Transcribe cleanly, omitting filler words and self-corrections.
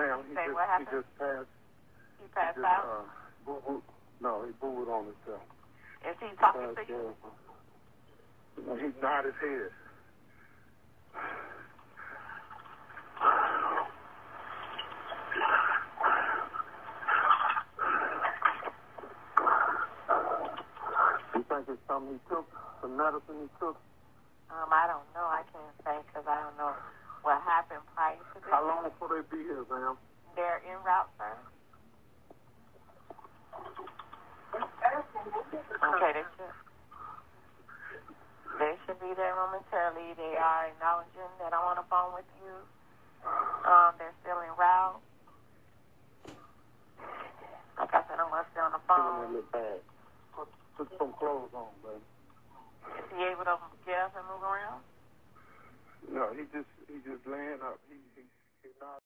ma'am, Say what happened? He just passed. He passed out? No, he booed on himself. Is he talking to you? He nodded his head. You think it's something he took, some medicine he took? I don't know. I can't say because I don't know what happened prior to this. How long will they be here, ma'am? They're en route, sir. Okay, they should be there momentarily. They are acknowledging that I'm on the phone with you. They're